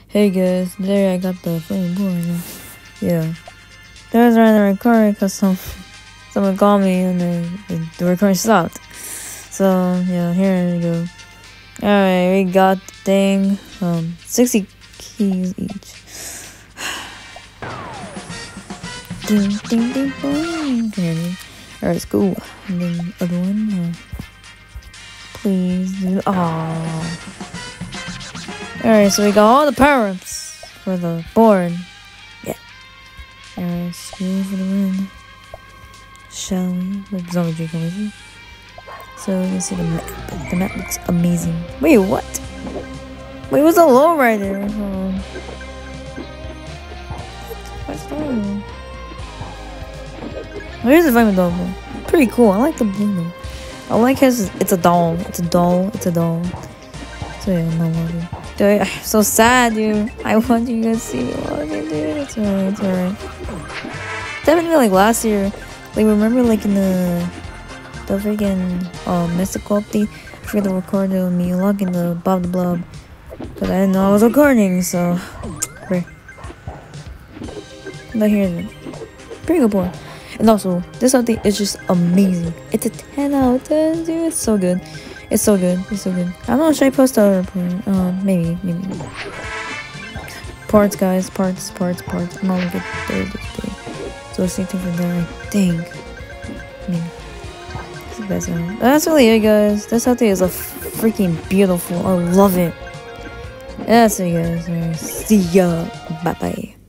Hey guys, today I got the flaming board. Yeah, that was around the recording because someone called me and the recording stopped. So yeah, here we go. Alright, we got the thing. 60 keys each. Ding ding ding boing. Alright, it's cool. And then other one. Please do. Aww. Alright, so we got all the power-ups for the board. Yeah. Alright, screw for the win. Shall we? With Zombie Drake over. So you can see the map. The map looks amazing. Wait, what? Wait, what's the low rider? What's that? Here's the Vitamin Doll. Pretty cool. I like the blue though. I like his. It's a doll. It's a doll. It's a doll. So yeah, I'm not worried. Dude, I'm so sad, dude. I want you guys to see me walking, dude. It's alright, it's alright. Definitely like last year. Like remember like in the freaking mystical update, I forgot to record me logging the Bob the Blob. But I didn't know I was recording, so great. But here's it. Pretty good board. And also, this update is just amazing. It's a 10 out of 10, dude. It's so good. It's so good. It's so good. I don't know, should I post the other part? Maybe. Parts, guys. Parts. I'm gonna get there this day. So stay tuned for that, I think. Maybe. It's the best one. That's really it, guys. This update is a freaking beautiful. I love it. That's it, guys. See ya. Bye-bye.